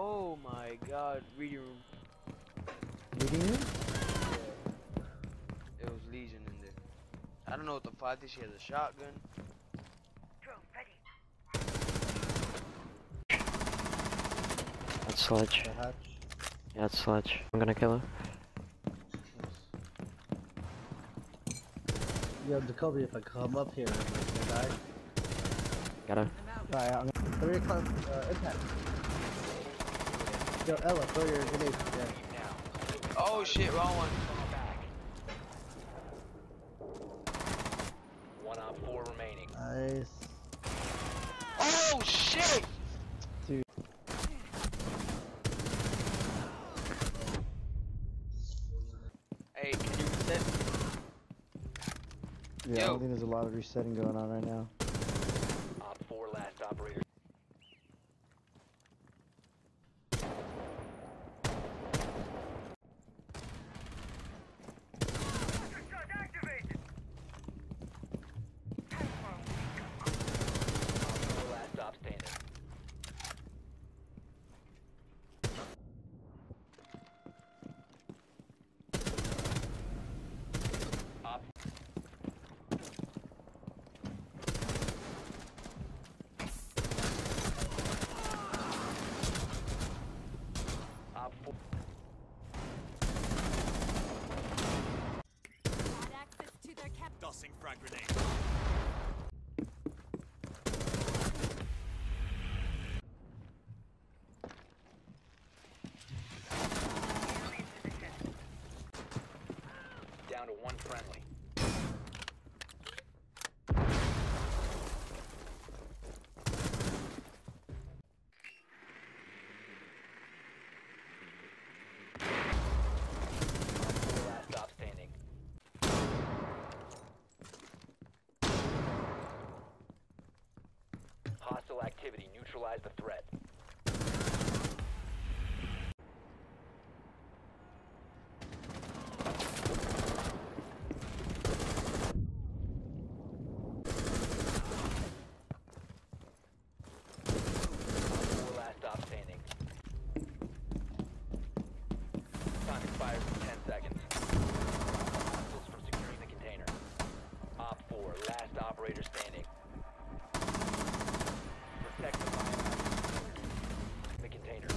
Oh my god, reading room. Reading room? Yeah. It was Legion in there. I don't know what the fuck is. She has a shotgun. That's Sledge. The hatch. Yeah, it's Sledge. I'm gonna kill her. Yo, Jacoby, if I come up here, am I gonna die? Got her. Alright, I'm gonna... Throw your impact. Yo, Ella, throw your grenade. Yeah. Oh shit, wrong one. One on 4 remaining. Nice. Oh shit! Dude. Hey, can you reset? Yeah, I Yo. don't think there's a lot of resetting going on right now. Op 4 last operator. Last stop standing. Op Op 4. Access to their cap. Tossing frag grenade. Down to 1 friendly. Last stop standing. Hostile activity. Neutralize the threat. Last stop standing. Time expires in 10 seconds. Hostiles from securing the container. Op 4, last operator standing. Protect the biohazard. The container.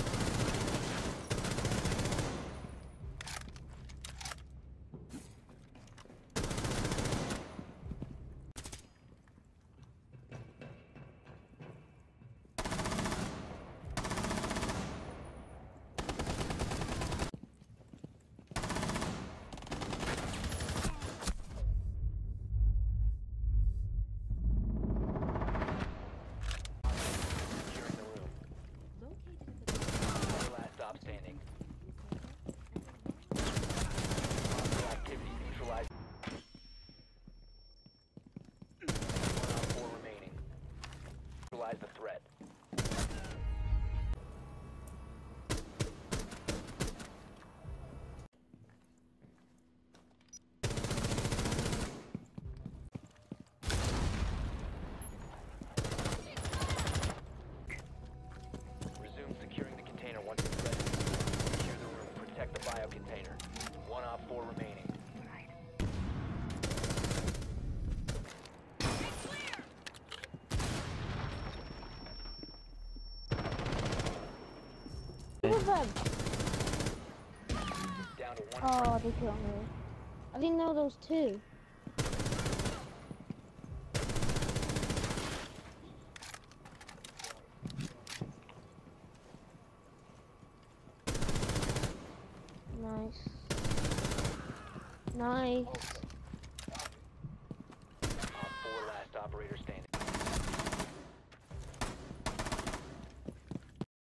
Securing the room. Last stop standing. Hostile activity neutralized. 1 on 4 remaining. Neutralize the threat. Resume securing the container once it's ready. Secure the room. Protect the bio container. 1 op 4 remaining. Look at them. Down to 1 Oh, friendly. they killed me. I didn't know those two. Nice. Nice. Op 4 last operator standing.